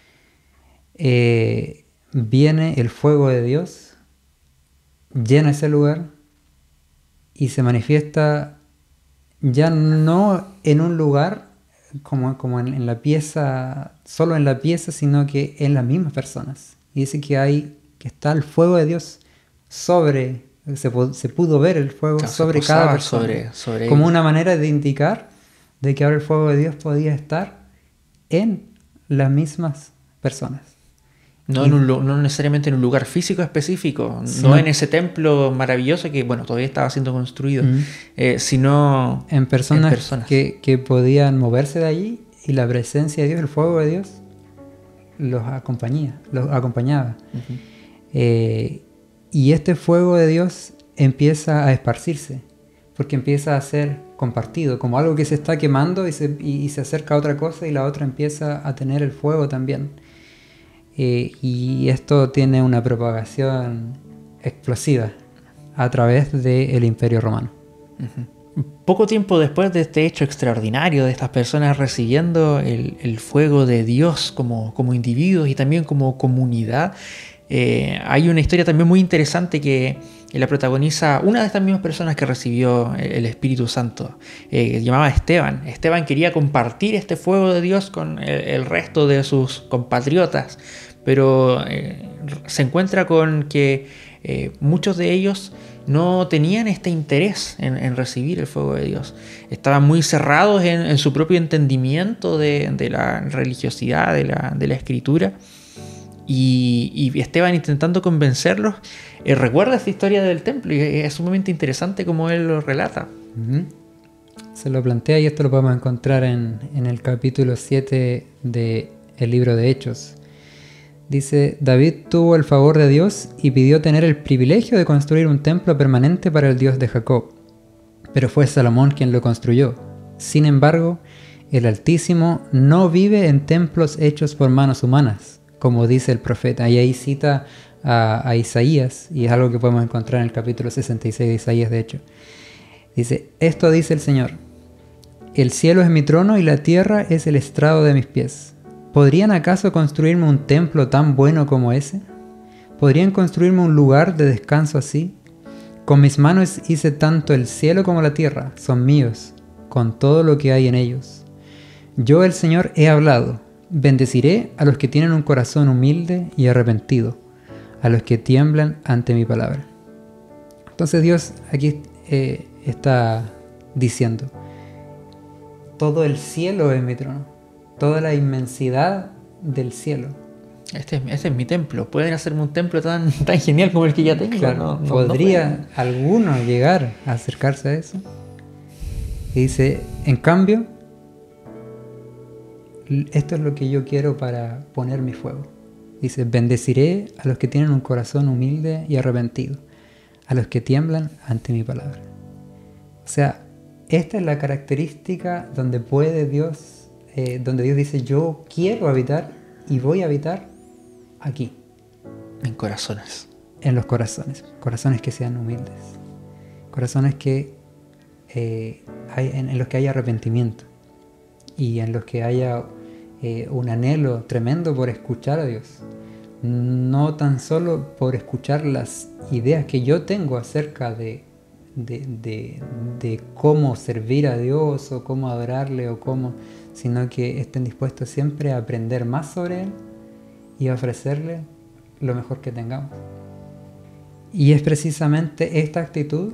eh, viene el fuego de Dios, llena ese lugar y se manifiesta ya no en un lugar como, como en, en la pieza, solo en la pieza, sino que en las mismas personas. Y dice que hay, que está el fuego de Dios sobre, se, se pudo ver el fuego claro, sobre cada persona, sobre, sobre como ellos. Una manera de indicar de que ahora el fuego de Dios podía estar en las mismas personas. No, en un, no necesariamente en un lugar físico específico, sí, no en ese templo maravilloso que, bueno, todavía estaba siendo construido, uh-huh. eh, sino en personas, en personas. Que, que podían moverse de allí y la presencia de Dios, el fuego de Dios, los acompañaba. Los acompañaba. Uh-huh. Eh, y este fuego de Dios empieza a esparcirse, porque empieza a ser compartido, como algo que se está quemando y se, y, y se acerca a otra cosa y la otra empieza a tener el fuego también. Eh, y esto tiene una propagación explosiva a través del Imperio Romano. Uh-huh. Poco tiempo después de este hecho extraordinario de estas personas recibiendo el, el fuego de Dios como, como individuos y también como comunidad, eh, hay una historia también muy interesante que la protagoniza una de estas mismas personas que recibió el Espíritu Santo, eh, que se llamaba Esteban. Esteban quería compartir este fuego de Dios con el, el resto de sus compatriotas, pero eh, se encuentra con que eh, muchos de ellos no tenían este interés en, en recibir el fuego de Dios. Estaban muy cerrados en, en su propio entendimiento de, de la religiosidad, de la, de la escritura. Y, y Esteban, intentando convencerlos, eh, recuerda esta historia del templo y es sumamente interesante como él lo relata. Uh-huh. Se lo plantea, y esto lo podemos encontrar en, en el capítulo siete del libro de Hechos. Dice: David tuvo el favor de Dios y pidió tener el privilegio de construir un templo permanente para el Dios de Jacob. Pero fue Salomón quien lo construyó. Sin embargo, el Altísimo no vive en templos hechos por manos humanas, como dice el profeta. Y ahí cita a, a Isaías, y es algo que podemos encontrar en el capítulo sesenta y seis de Isaías, de hecho. Dice: esto dice el Señor: el cielo es mi trono y la tierra es el estrado de mis pies. ¿Podrían acaso construirme un templo tan bueno como ese? ¿Podrían construirme un lugar de descanso así? Con mis manos hice tanto el cielo como la tierra, son míos, con todo lo que hay en ellos. Yo, el Señor, he hablado. Bendeciré a los que tienen un corazón humilde y arrepentido, a los que tiemblan ante mi palabra. Entonces Dios aquí eh, está diciendo: todo el cielo es mi trono, toda la inmensidad del cielo. Este es, este es mi templo. ¿Pueden hacerme un templo tan, tan genial como el que ya tengo? Claro, no, no, ¿podría no alguno llegar a acercarse a eso? Y dice: en cambio, esto es lo que yo quiero para poner mi fuego. Dice: bendeciré a los que tienen un corazón humilde y arrepentido, a los que tiemblan ante mi palabra. O sea, esta es la característica donde puede Dios, eh, donde Dios dice: yo quiero habitar y voy a habitar aquí. En corazones. En los corazones. Corazones que sean humildes. Corazones que eh, hay, en, en los que haya arrepentimiento. Y en los que haya eh, un anhelo tremendo por escuchar a Dios. No tan solo por escuchar las ideas que yo tengo acerca de, de, de, de cómo servir a Dios o cómo adorarle o cómo, sino que estén dispuestos siempre a aprender más sobre Él y a ofrecerle lo mejor que tengamos. Y es precisamente esta actitud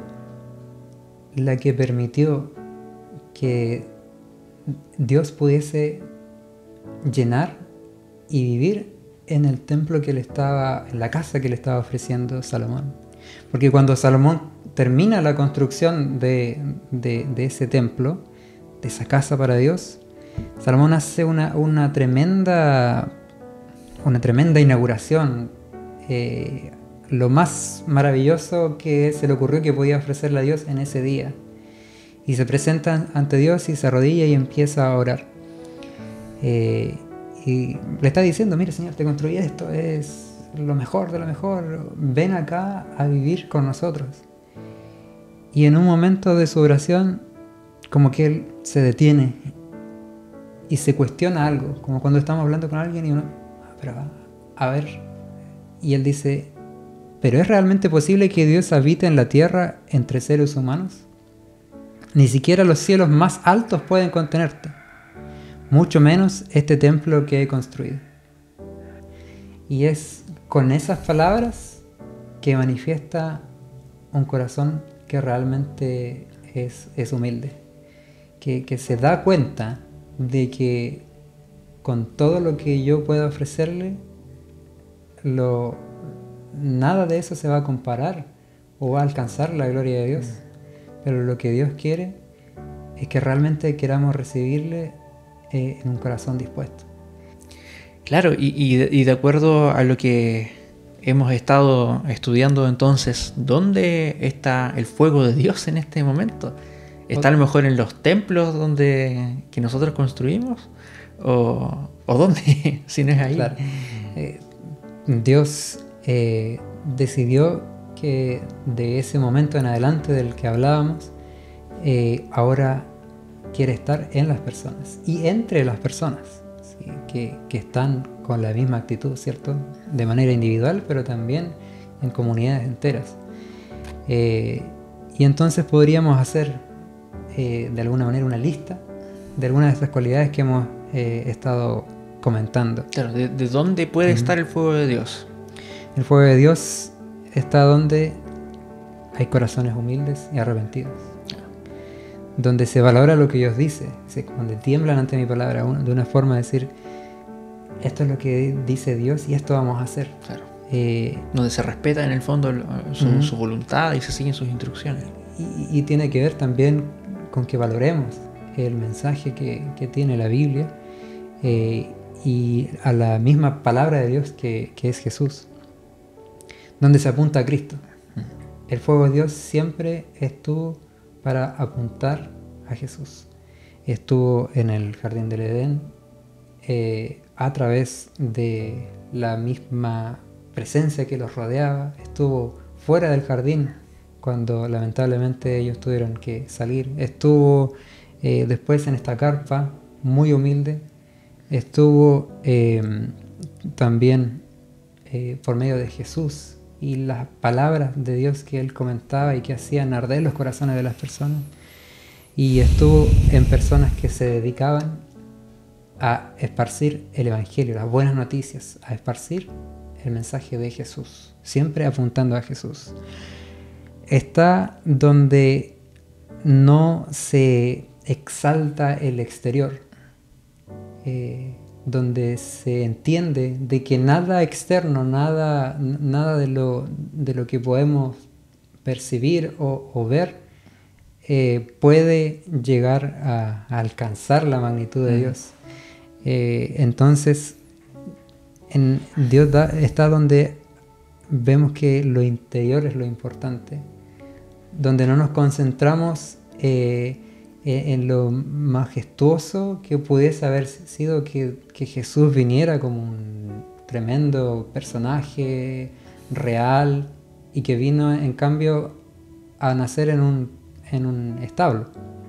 la que permitió que Dios pudiese llenar y vivir en el templo que le estaba, en la casa que le estaba ofreciendo Salomón. Porque cuando Salomón termina la construcción de, de, de ese templo, de esa casa para Dios, Salomón hace una, una tremenda una tremenda inauguración, eh, lo más maravilloso que se le ocurrió que podía ofrecerle a Dios en ese día. Y se presenta ante Dios y se arrodilla y empieza a orar. Eh, y le está diciendo: mira, Señor, te construí esto, es lo mejor de lo mejor, ven acá a vivir con nosotros. Y en un momento de su oración, como que él se detiene y se cuestiona algo, como cuando estamos hablando con alguien y uno, ah, pero a ver, y él dice: ¿pero es realmente posible que Dios habite en la tierra entre seres humanos? Ni siquiera los cielos más altos pueden contenerte, mucho menos este templo que he construido. Y es con esas palabras que manifiesta un corazón que realmente es, es humilde, que, que se da cuenta de que con todo lo que yo pueda ofrecerle, lo, nada de eso se va a comparar o va a alcanzar la gloria de Dios. Pero lo que Dios quiere es que realmente queramos recibirle eh, en un corazón dispuesto. Claro, y, y, de, y de acuerdo a lo que hemos estado estudiando entonces, ¿dónde está el fuego de Dios en este momento? ¿Está a lo mejor en los templos donde que nosotros construimos? ¿O, o dónde? Si no es ahí. Claro. Eh, Dios eh, decidió que de ese momento en adelante del que hablábamos, eh, ahora quiere estar en las personas y entre las personas, ¿sí? que, que están con la misma actitud, ¿cierto? De manera individual, pero también en comunidades enteras. Eh, y entonces podríamos hacer eh, de alguna manera una lista de algunas de estas cualidades que hemos eh, estado comentando. Claro, ¿de, de dónde puede uh-huh. estar el fuego de Dios? El fuego de Dios está donde hay corazones humildes y arrepentidos. Donde se valora lo que Dios dice, donde tiemblan ante mi palabra, de una forma de decir, esto es lo que dice Dios y esto vamos a hacer. Claro. Eh, Donde se respeta en el fondo su, uh-huh. su voluntad y se siguen sus instrucciones. Y, y tiene que ver también con que valoremos el mensaje que, que tiene la Biblia eh, y a la misma palabra de Dios que, que es Jesús, donde se apunta a Cristo. Uh-huh. El fuego de Dios siempre estuvo para apuntar a Jesús. Estuvo en el jardín del Edén eh, a través de la misma presencia que los rodeaba. Estuvo fuera del jardín cuando lamentablemente ellos tuvieron que salir. Estuvo eh, después en esta carpa muy humilde. Estuvo eh, también eh, por medio de Jesús y las palabras de Dios que él comentaba y que hacían arder los corazones de las personas. Y estuvo en personas que se dedicaban a esparcir el Evangelio, las buenas noticias, a esparcir el mensaje de Jesús, siempre apuntando a Jesús. Está donde no se exalta el exterior, eh, donde se entiende de que nada externo, nada, nada de, lo, de lo que podemos percibir o, o ver eh, puede llegar a, a alcanzar la magnitud de Dios. Eh, entonces, en Dios da, está donde vemos que lo interior es lo importante, donde no nos concentramos eh, en lo majestuoso que pudiese haber sido que, que Jesús viniera como un tremendo personaje real y que vino en cambio a nacer en un, en un establo.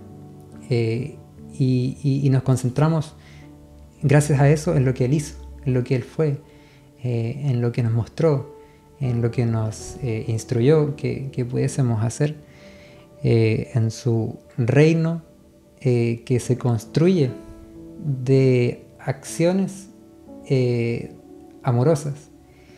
Eh, y, y, y nos concentramos gracias a eso en lo que Él hizo, en lo que Él fue, eh, en lo que nos mostró, en lo que nos eh, instruyó que, que pudiésemos hacer. Eh, en su reino eh, que se construye de acciones eh, amorosas.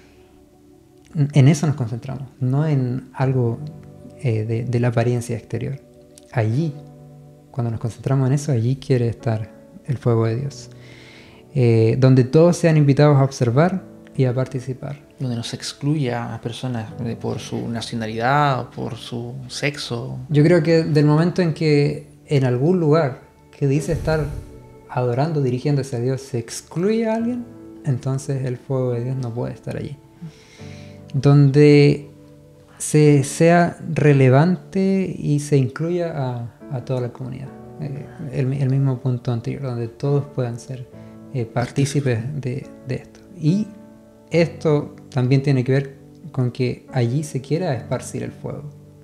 En eso nos concentramos, no en algo eh, de, de la apariencia exterior. Allí, cuando nos concentramos en eso, allí quiere estar el fuego de Dios. Eh, donde todos sean invitados a observar y a participar. Donde no se excluya a personas por su nacionalidad o por su sexo. Yo creo que del momento en que en algún lugar que dice estar adorando, dirigiéndose a Dios, se excluye a alguien, entonces el fuego de Dios no puede estar allí. Donde se sea relevante y se incluya a, a toda la comunidad. Eh, el, el mismo punto anterior, donde todos puedan ser eh, partícipes de, de esto. Y esto también tiene que ver con que allí se quiera esparcir el fuego.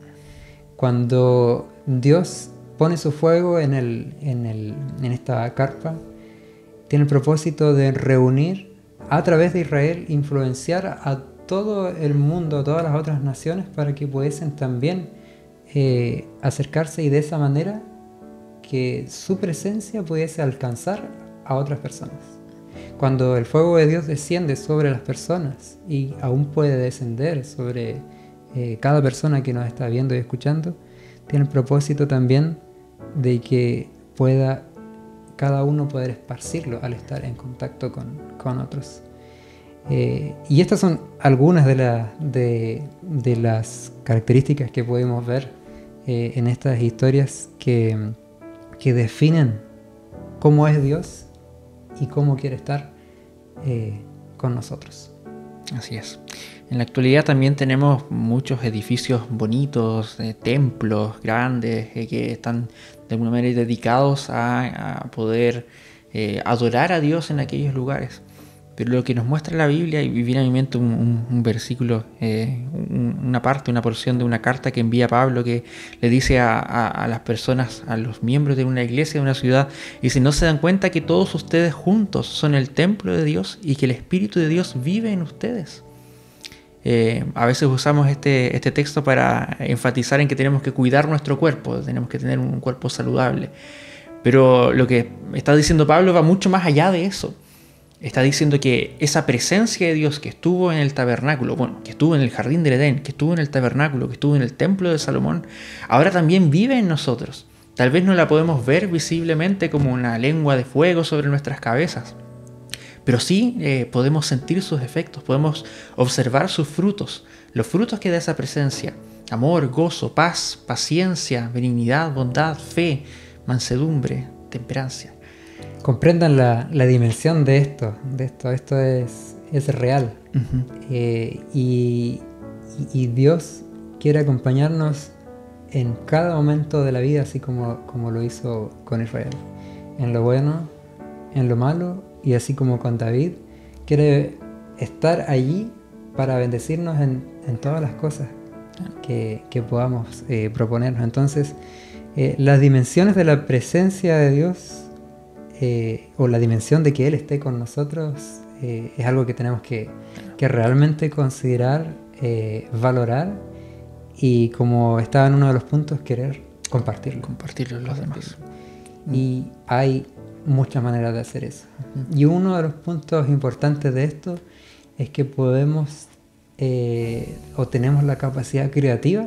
Cuando Dios pone su fuego en, el, en, el, en esta carpa, tiene el propósito de reunir a través de Israel, influenciar a todo el mundo, a todas las otras naciones, para que pudiesen también eh, acercarse y de esa manera que su presencia pudiese alcanzar a otras personas. Cuando el fuego de Dios desciende sobre las personas y aún puede descender sobre eh, cada persona que nos está viendo y escuchando, tiene el propósito también de que pueda cada uno poder esparcirlo al estar en contacto con, con otros. Eh, y estas son algunas de, la, de, de las características que podemos ver eh, en estas historias que, que definen cómo es Dios y cómo quiere estar eh, con nosotros. Así es. En la actualidad también tenemos muchos edificios bonitos, eh, templos grandes eh, que están de alguna manera dedicados a, a poder eh, adorar a Dios en aquellos lugares. Pero lo que nos muestra la Biblia, y viene a mi mente un, un, un versículo, eh, un, una parte, una porción de una carta que envía Pablo, que le dice a, a, a las personas, a los miembros de una iglesia, de una ciudad, dice: ¿no se dan cuenta que todos ustedes juntos son el templo de Dios y que el Espíritu de Dios vive en ustedes? Eh, a veces usamos este, este texto para enfatizar en que tenemos que cuidar nuestro cuerpo, tenemos que tener un cuerpo saludable. Pero lo que está diciendo Pablo va mucho más allá de eso. está diciendo que esa presencia de Dios que estuvo en el tabernáculo, bueno, que estuvo en el jardín del Edén, que estuvo en el tabernáculo, que estuvo en el templo de Salomón, ahora también vive en nosotros. Tal vez no la podemos ver visiblemente como una lengua de fuego sobre nuestras cabezas, pero sí eh, podemos sentir sus efectos, podemos observar sus frutos, los frutos que da esa presencia: amor, gozo, paz, paciencia, benignidad, bondad, fe, mansedumbre, temperancia. Comprendan la, la dimensión de esto, de esto, esto es, es real. Uh-huh. eh, y, y Dios quiere acompañarnos en cada momento de la vida, así como, como lo hizo con Israel, en lo bueno, en lo malo, y así como con David, quiere estar allí para bendecirnos en, en todas las cosas que, que podamos eh, proponernos. Entonces, eh, las dimensiones de la presencia de Dios, eh, o la dimensión de que Él esté con nosotros, eh, es algo que tenemos que, que realmente considerar, eh, valorar, y como estaba en uno de los puntos, querer compartirlo. Compartirlo con los demás. Y hay muchas maneras de hacer eso. Uh-huh. Y uno de los puntos importantes de esto es que podemos eh, o tenemos la capacidad creativa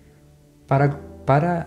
para, para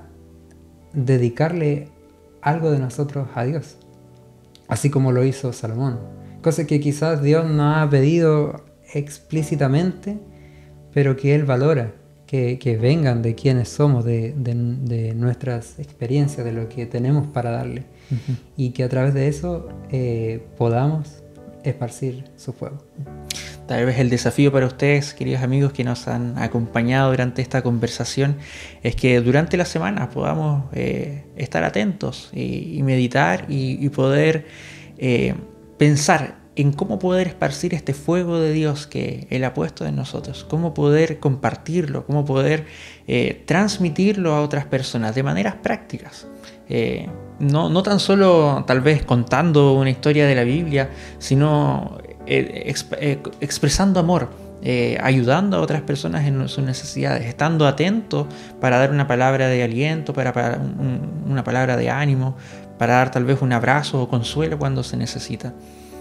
dedicarle algo de nosotros a Dios, así como lo hizo Salomón. Cosa que quizás Dios no ha pedido explícitamente, pero que Él valora, que, que vengan de quienes somos, de, de, de nuestras experiencias, de lo que tenemos para darle. Uh-huh. Y que a través de eso eh, podamos esparcir su fuego. Tal vez el desafío para ustedes, queridos amigos que nos han acompañado durante esta conversación, es que durante la semana podamos eh, estar atentos y, y meditar y, y poder eh, pensar en cómo poder esparcir este fuego de Dios que Él ha puesto en nosotros, cómo poder compartirlo, cómo poder eh, transmitirlo a otras personas de maneras prácticas. Eh, no, no tan solo tal vez contando una historia de la Biblia, sino eh, exp- eh, expresando amor, eh, ayudando a otras personas en sus necesidades, estando atento para dar una palabra de aliento, para, para un, una palabra de ánimo, para dar tal vez un abrazo o consuelo cuando se necesita.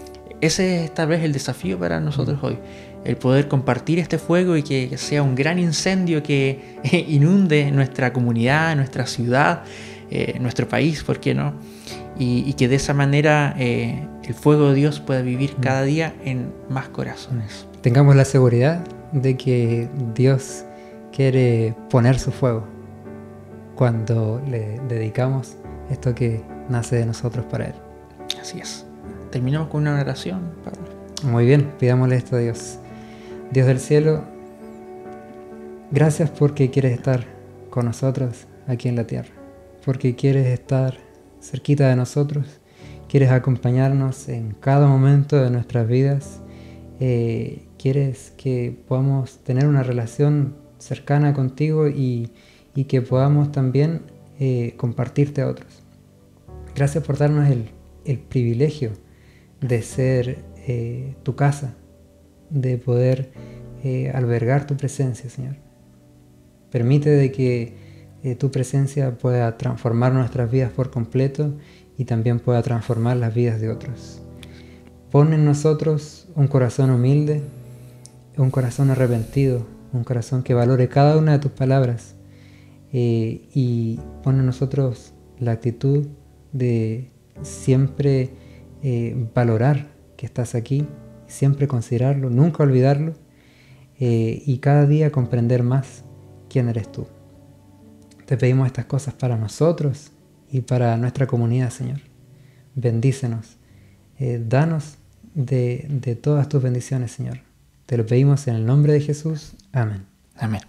Ese es tal vez el desafío para nosotros hoy, el poder compartir este fuego y que sea un gran incendio que inunde nuestra comunidad, nuestra ciudad, eh, nuestro país, ¿por qué no? Y, y que de esa manera eh, el fuego de Dios pueda vivir cada día en más corazones. Tengamos la seguridad de que Dios quiere poner su fuego cuando le dedicamos esto que nace de nosotros para Él. Así es. Terminamos con una oración, Pablo. Muy bien, pidámosle esto a Dios. Dios del cielo, gracias porque quieres estar con nosotros aquí en la tierra, porque quieres estar cerquita de nosotros, quieres acompañarnos en cada momento de nuestras vidas, eh, quieres que podamos tener una relación cercana contigo y, y que podamos también eh, compartirte a otros. Gracias por darnos el, el privilegio de ser eh, tu casa, de poder eh, albergar tu presencia, Señor. Permite de que eh, tu presencia pueda transformar nuestras vidas por completo y también pueda transformar las vidas de otros. Pon en nosotros un corazón humilde, un corazón arrepentido, un corazón que valore cada una de tus palabras, eh, y pon en nosotros la actitud de siempre Eh, valorar que estás aquí, siempre considerarlo, nunca olvidarlo, eh, y cada día comprender más quién eres tú. Te pedimos estas cosas para nosotros y para nuestra comunidad, Señor. Bendícenos, eh, danos de, de todas tus bendiciones, Señor. Te lo pedimos en el nombre de Jesús. Amén. Amén.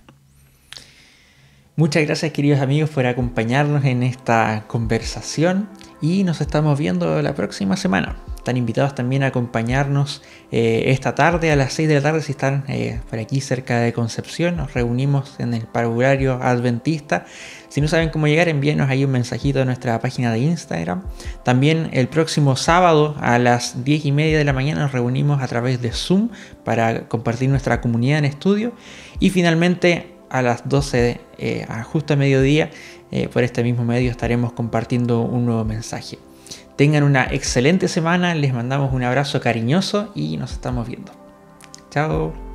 Muchas gracias, queridos amigos, por acompañarnos en esta conversación y nos estamos viendo la próxima semana. Están invitados también a acompañarnos eh, esta tarde a las seis de la tarde si están eh, por aquí cerca de Concepción. Nos reunimos en el parvulario adventista. Si no saben cómo llegar, envíenos ahí un mensajito a nuestra página de Instagram. También el próximo sábado a las diez y media de la mañana nos reunimos a través de Zoom para compartir nuestra comunidad en estudio. Y finalmente a las doce, eh, a justo a mediodía, eh, por este mismo medio estaremos compartiendo un nuevo mensaje. Tengan una excelente semana, les mandamos un abrazo cariñoso y nos estamos viendo. Chao.